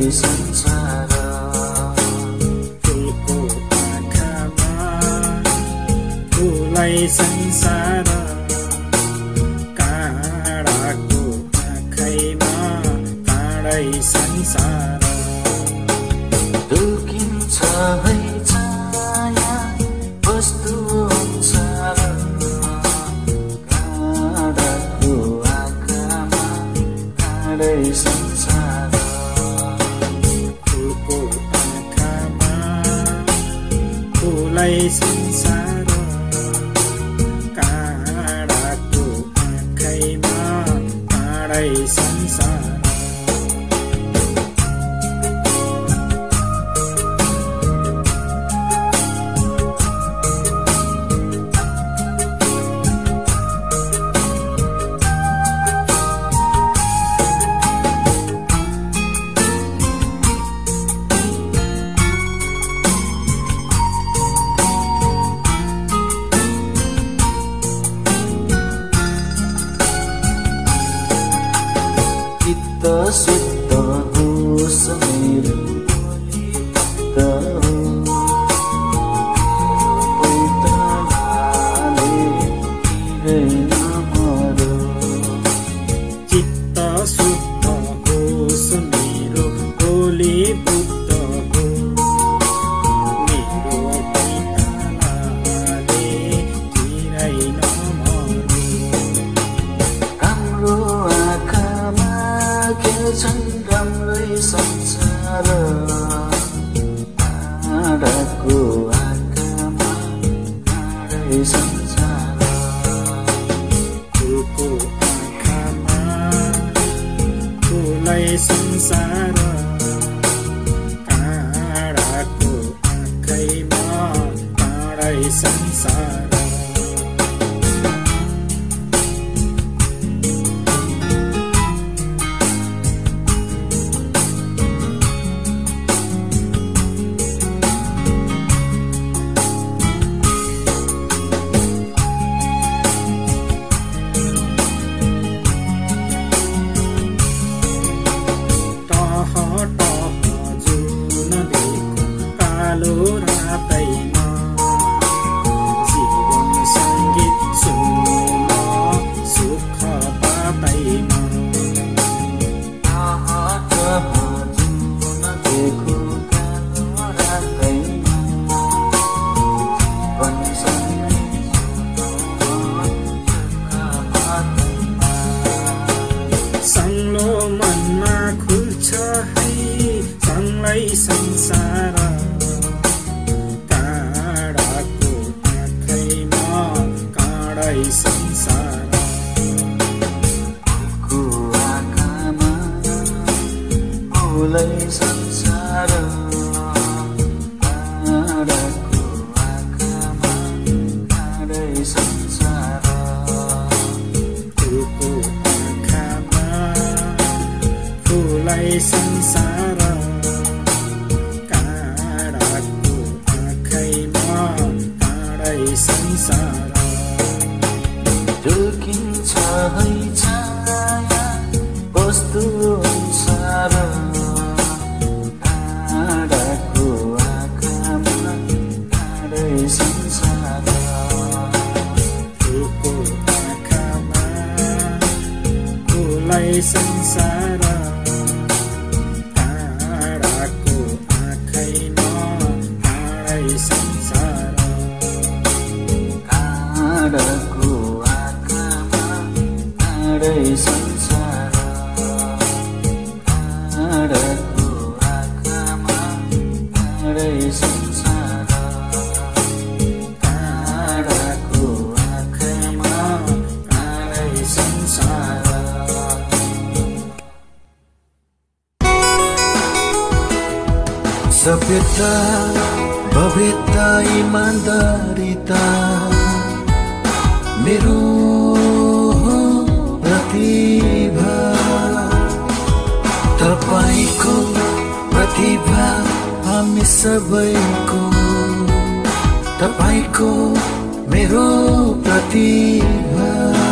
संसार फुलको आँखामा फुलै संसार काँडाको आँखैमा काँडै संसार दुखिन्छ है छाया वस्तु अनुसार काँडाको आँखामा काँडै संसार फुलको आँखामा फुलै संसार काँडाको आँखैमा काँडै संसार शुद्ध होस् मेरो बोली चित्त शुद्ध होस् मेरो बोली बुद्ध हो मेरो पैतालाले किरै नमरो राम्रो आँखामा खेल्छन् राम्रै संसार काँडाको आँखामा काँडै संसार फुलको आँखामा फुलै संसार काँडाको आँखैमा काँडै संसार संलो मनमा खुल्छ है सँगै संसार काँडाको आँखैमा काँडै संसार फुलको आँखामा फुलै संसार काँडाको आँखामा काँडै संसार फुलको आँखामा फुलै संसार काँडाको आँखैमा काँडै संसार झुल्किन्छ है छाया वस्तु अनुसार काँडाको आँखामा काँडै संसार फुलको आँखामा फुलै संसार काँडाको आँखैमा काँडै संसार काँडाको आँखामा काँडै संसार काँडाको आँखामा काँडै संसार काँडाको आँखामा काँडै संसार सभ्यता भव्यता इमानदारिता मेरो प्रतिभा तपाईको प्रतिभा हामी सबैको तपाईको मेरो प्रतिभा